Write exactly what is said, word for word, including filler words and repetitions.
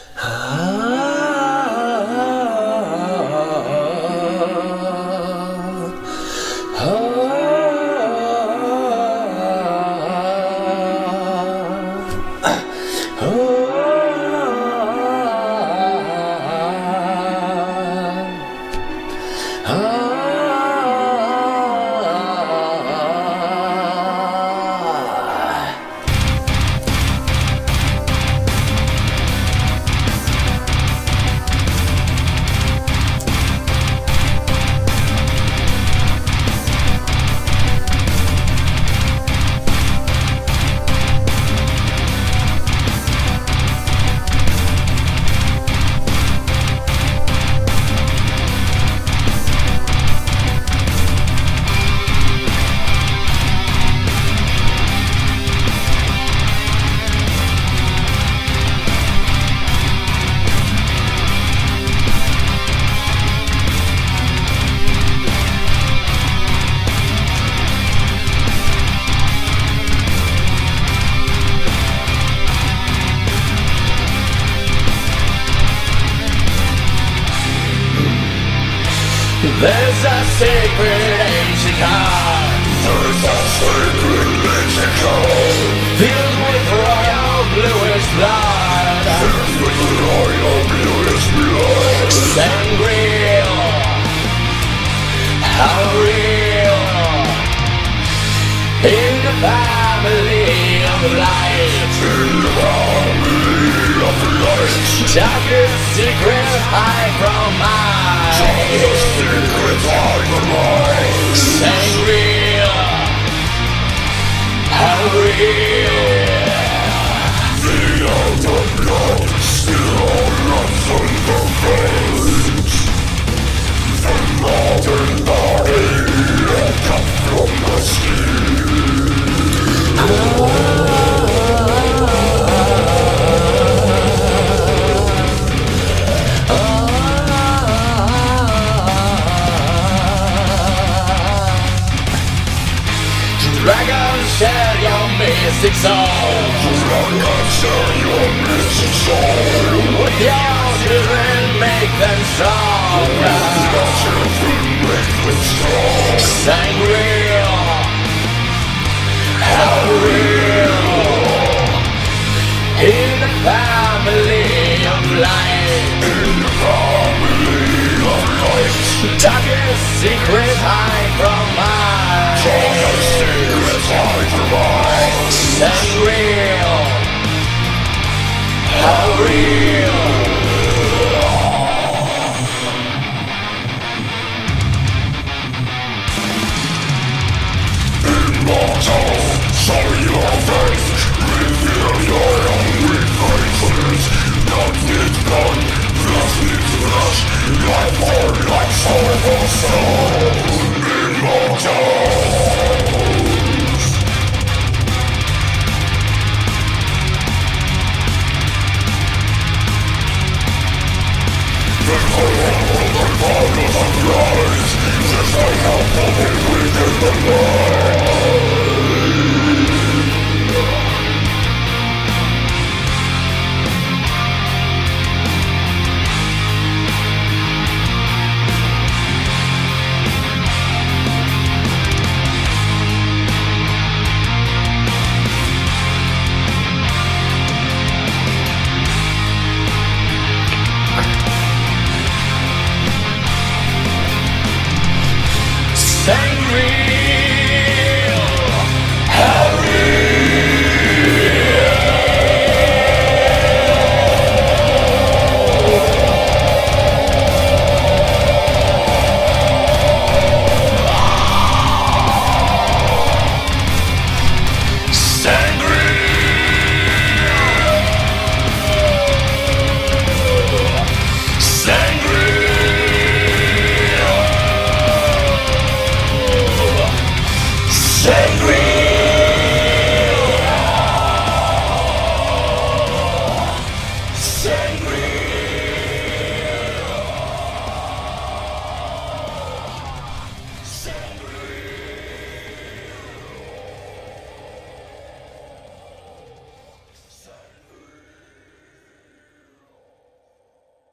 There's a sacred ancient heart. There's a sacred ancient heart, Filled with royal bluish blood. filled with royal bluish blood. Sangreal, how real. In the family of light, In the family of light, darkest secrets hide from the mine. secrets hide from mine. Sangreal, how real. Feel the blood still runs on the veins. The modern body cut from the skin. Dragons share your mystic soul. Dragons share your mystic soul. With your children, make them strong. Your children make them strong. Sangreal, how real. In the family of light, In the family of light, darkest secrets hide from mine. the secrets hide from mine. Sangreal, how real. Immortal, show your face. Reveal your own weaknesses. Not with blood, flesh with flesh. Life for life, soul for soul. Immortal. The color of the borders of lies, just like how puppet within the light.